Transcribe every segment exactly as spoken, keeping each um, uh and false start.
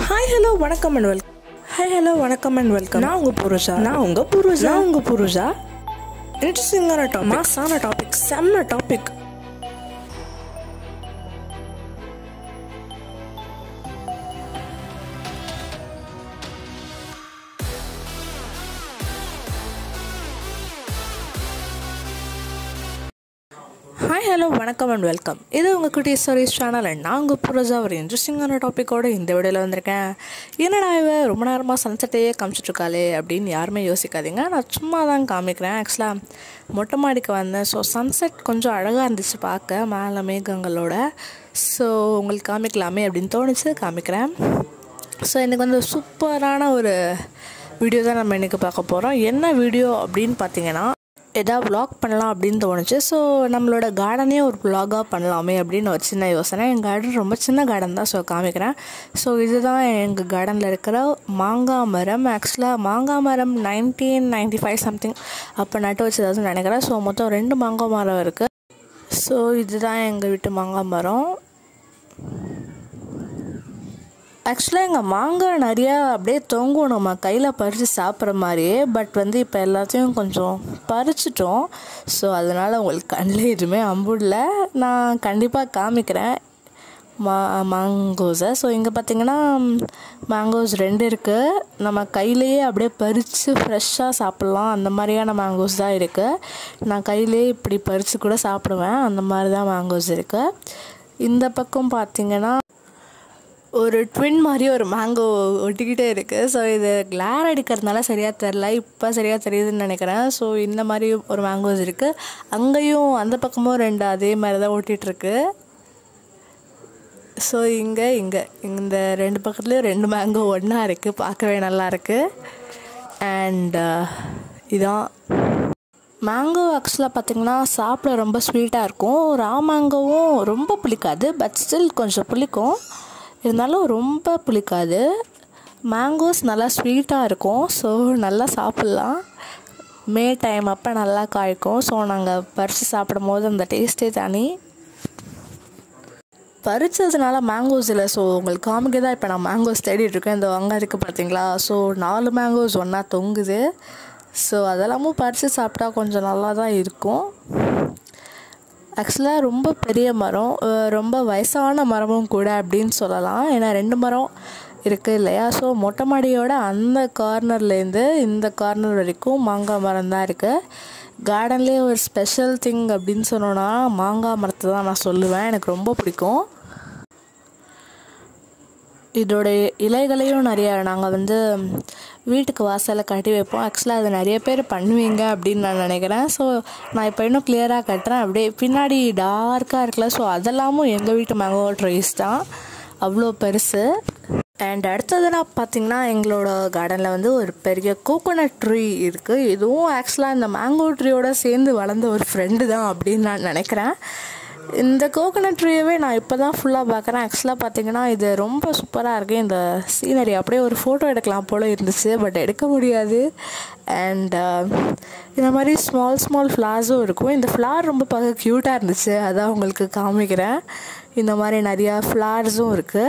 Hi hello வணக்கம் and welcome. Hi hello வணக்கம் and welcome. நான் உங்கள் புருஷா நான் உங்கள் புருஷா நான் உங்கள் புருஷா இன்ட்ரெஸ்டிங்கான டாபிக், மாசான டாபிக், செம்ம டாபிக். ஹாய் ஹலோ வணக்கம் அண்ட் வெல்கம். இது உங்கள் குட்டி ஸ்டோரிஸ் சேனல் அண்ட் நான் உங்கள் புரோஜா ஒரு இன்ட்ரெஸ்டிங்கான டாப்பிக்கோடு இந்த வீடியோவில் வந்திருக்கேன். என்னடா இவ ரொம்ப நேரமாக சன்செட்டையே காமிச்சிட்ருக்காளே அப்படின்னு யாருமே யோசிக்காதீங்க. நான் சும்மா தான் காமிக்கிறேன். ஆக்சுவலாக மொட்டை மாடிக்கு வந்தேன். ஸோ சன்செட் கொஞ்சம் அழகாக இருந்துச்சு பார்க்க, மேலே மேகங்களோட. ஸோ உங்களுக்கு காமிக்கலாமே அப்படின்னு தோணுச்சு, காமிக்கிறேன். ஸோ எனக்கு வந்து சூப்பரான ஒரு வீடியோ தான் நம்ம இன்றைக்கி பார்க்க போகிறோம். என்ன வீடியோ அப்படின்னு பார்த்தீங்கன்னா, எதாவது விலாக் பண்ணலாம் அப்படின்னு தோணுச்சு. ஸோ நம்மளோட கார்டனே ஒரு விலாகாக பண்ணலாமே அப்படின்னு ஒரு சின்ன யோசனை. எங்கள் கார்டன் ரொம்ப சின்ன கார்டன் தான், ஸோ காமிக்கிறேன். ஸோ இதுதான் எங்கள் கார்டனில் இருக்கிற மாங்காய் மரம். ஆக்சுவலாக மாங்காய் மரம் நைன்டீன் நைன்டி ஃபைவ் சம்திங் அப்போ நட்டு வச்சதாச்சும் நினைக்கிறேன். ஸோ மொத்தம் ரெண்டு மாங்காய் மரம் இருக்குது. ஸோ இதுதான் எங்கள் வீட்டு மாங்காய் மரம். ஆக்சுவலாக எங்கள் மாங்காய் நிறையா அப்படியே தொங்கும் நம்ம கையில் பறித்து சாப்பிட்ற மாதிரியே. பட் வந்து இப்போ எல்லாத்தையும் கொஞ்சம் பறிச்சிட்டோம். ஸோ அதனால் உங்களுக்கு கண்ணில் எதுவுமே அம்புடல. நான் கண்டிப்பாக காமிக்கிறேன் மா மேங்கோஸை. ஸோ இங்கே பார்த்திங்கன்னா மேங்கோஸ் ரெண்டு இருக்குது. நம்ம கையிலையே அப்படியே பறித்து ஃப்ரெஷ்ஷாக சாப்பிட்லாம், அந்த மாதிரியான மேங்கோஸ் தான் இருக்குது. நான் கையிலேயே இப்படி பறித்து கூட சாப்பிடுவேன், அந்த மாதிரி தான் மேங்கோஸ் இருக்குது. இந்த பக்கம் பார்த்திங்கன்னா ஒரு ட்வின் மாதிரி ஒரு மேங்கோ ஒட்டிக்கிட்டே இருக்குது. ஸோ இது கிளார் அடிக்கிறதுனால சரியாக தெரில, இப்போ சரியாக தெரியுதுன்னு நினைக்கிறேன். ஸோ இந்த மாதிரி ஒரு மேங்கோஸ் இருக்குது. அங்கேயும் அந்த பக்கமும் ரெண்டு அதே மாதிரி தான் ஒட்டிகிட்ருக்கு. ஸோ இங்கே இங்கே இந்த ரெண்டு பக்கத்துலேயும் ரெண்டு மேங்கோ ஒன்றா இருக்குது, பார்க்கவே நல்லா இருக்குது. அண்ட் இதான் மேங்கோ. ஆக்சுவலாக பார்த்திங்கன்னா சாப்பிட ரொம்ப ஸ்வீட்டாக இருக்கும். ரா மேங்கோவும் ரொம்ப புளிக்காது, பட் ஸ்டில் கொஞ்சம் புளிக்கும், இருந்தாலும் ரொம்ப புளிக்காது. மேங்கோஸ் நல்லா ஸ்வீட்டாக இருக்கும். ஸோ நல்லா சாப்பிட்லாம். மே டைம் அப்போ நல்லா காய்க்கும். ஸோ நாங்கள் பறித்து சாப்பிடும் போது அந்த டேஸ்ட்டே தனி. பறித்ததுனால மேங்கோஸ் இல்லை. ஸோ உங்களுக்கு காமிக்க தான் இப்போ நான் மேங்கோஸ் தேடிட்டுருக்கேன். இந்த அங்கே இருக்குது பார்த்தீங்களா. ஸோ நாலு மேங்கோஸ் ஒன்றா தொங்குது. ஸோ அதெல்லாமும் பறித்து சாப்பிட்டா கொஞ்சம் நல்லா தான் இருக்கும். ஆக்சுவலாக ரொம்ப பெரிய மரம், ரொம்ப வயசான மரமும் கூட அப்படின்னு சொல்லலாம். ஏன்னா ரெண்டு மரம் இருக்குது இல்லையா. ஸோ மொட்டை மாடியோட அந்த கார்னர்லேருந்து இந்த கார்னர் வரைக்கும் மாங்காய் மரம் தான் இருக்குது. கார்டன்லேயே ஒரு ஸ்பெஷல் திங் அப்படின்னு சொன்னோன்னா மாங்காய் மரத்தை தான் நான் சொல்லுவேன். எனக்கு ரொம்ப பிடிக்கும். இதோடைய இலைகளையும் நிறையா நாங்கள் வந்து வீட்டுக்கு வாசலில் கட்டி வைப்போம். ஆக்சுவலாக அது நிறைய பேர் பண்ணுவீங்க அப்படின்னு நான் நினைக்கிறேன். ஸோ நான் இப்போ இன்னும் கிளியராக கட்டுறேன். அப்படியே பின்னாடி டார்க்காக இருக்குல்ல, ஸோ அதெல்லாமும் எங்கள் வீட்டு மேங்கோ ட்ரீஸ் தான், அவ்வளோ பெருசு. அண்ட் அடுத்ததுனா பார்த்திங்கன்னா எங்களோட கார்டனில் வந்து ஒரு பெரிய கோகோனட் ட்ரீ இருக்குது. இதுவும் ஆக்சுவலாக இந்த மேங்கோ ட்ரீயோட சேர்ந்து வளர்ந்த ஒரு ஃப்ரெண்டு தான் அப்படின்னு நான் நினைக்கிறேன். இந்த கோகோனட் ட்ரீயவே நான் இப்போ தான் ஃபுல்லாக பார்க்குறேன். ஆக்சுவலாக பார்த்திங்கன்னா இது ரொம்ப சூப்பராக இருக்குது. இந்த சீனரி அப்படியே ஒரு ஃபோட்டோ எடுக்கலாம் போல் இருந்துச்சு, பட் எடுக்க முடியாது. அண்ட் இந்த மாதிரி ஸ்மால் ஸ்மால் ஃப்ளார்ஸும் இருக்கும். இந்த ஃப்ளார் ரொம்ப பார்க்க க்யூட்டாக இருந்துச்சு, அதான் உங்களுக்கு காமிக்கிறேன். இந்த மாதிரி நிறையா ஃப்ளார்ஸும் இருக்குது.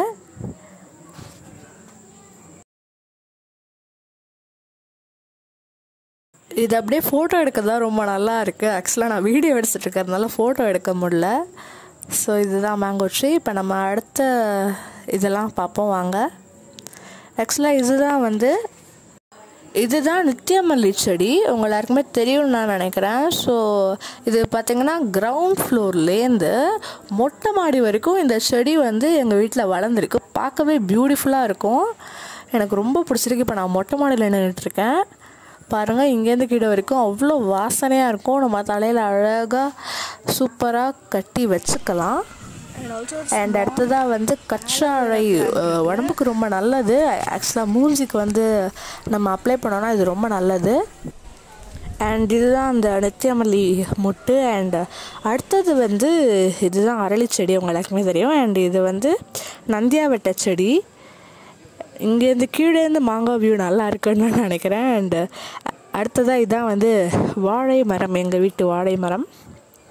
இது அப்படியே ஃபோட்டோ எடுக்கிறதா ரொம்ப நல்லா இருக்குது. ஆக்சுவலாக நான் வீடியோ எடுத்துகிட்டு இருக்கிறதுனால ஃபோட்டோ எடுக்க முடியல. ஸோ இதுதான் மேங்கோ ட்ரீ. இப்போ நம்ம அடுத்த இதெல்லாம் பார்ப்போம் வாங்க. ஆக்சுவலாக இதுதான் வந்து இதுதான் நித்தியமல்லி செடி. உங்கள் எல்லாருக்குமே தெரியும்னு நான் நினைக்கிறேன். ஸோ இது பார்த்திங்கன்னா கிரவுண்ட் ஃப்ளோர்லேருந்து மொட்டை மாடி வரைக்கும் இந்த செடி வந்து எங்கள் வீட்டில் வளர்ந்துருக்கு. பார்க்கவே பியூட்டிஃபுல்லாக இருக்கும், எனக்கு ரொம்ப பிடிச்சிருக்கு. இப்போ நான் மொட்டை மாடியில் நின்றுட்டுருக்கேன் பாருங்கள். இங்கேருந்து கீழே வரைக்கும் அவ்வளோ வாசனையாக இருக்கும். நம்ம தலையில் அழகாக சூப்பராக கட்டி வச்சுக்கலாம். அண்ட் அடுத்ததாக வந்து கற்றாழை உடம்புக்கு ரொம்ப நல்லது. ஆக்சுவலாக மூஞ்சிக்கு வந்து நம்ம அப்ளை பண்ணோன்னா இது ரொம்ப நல்லது. அண்ட் இதுதான் அந்த நித்தியமல்லி மொட்டு. அண்ட் அடுத்தது வந்து இதுதான் அரளி செடி, உங்கள் எல்லாருக்குமே தெரியும். அண்ட் இது வந்து நந்தியாவட்டை செடி. இங்கேருந்து கீழேருந்து மாங்காய் வியூ நல்லா இருக்குன்னு நான் நினைக்கிறேன். அண்டு அடுத்ததாக இதான் வந்து வாழை மரம், எங்கள் வீட்டு வாழை மரம்.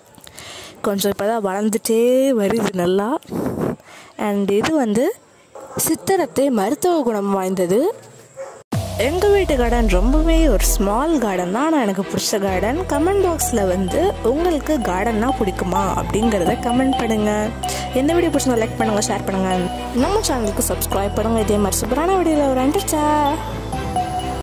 கொஞ்சம் இப்போ தான் வளர்ந்துட்டே வருது நல்லா. அண்ட் இது வந்து சித்திரத்தை மருத்துவ குணம் வாய்ந்தது. எங்கள் வீட்டு கார்டன் ரொம்பவே ஒரு ஸ்மால் கார்டன் தான், ஆனால் எனக்கு பிடிச்ச கார்டன். கமெண்ட் பாக்ஸில் வந்து உங்களுக்கு கார்டன்னா பிடிக்குமா அப்படிங்கிறத கமெண்ட் பண்ணுங்கள். எந்த வீடியோ பிடிச்சா லைக் பண்ணுங்கள், ஷேர் பண்ணுங்கள். நம்ம சேனலுக்கு சப்ஸ்கிரைப் பண்ணுங்கள். இதே மாதிரி சூப்பரான வீடியோவில் ஒரு அண்டர்ச்சா.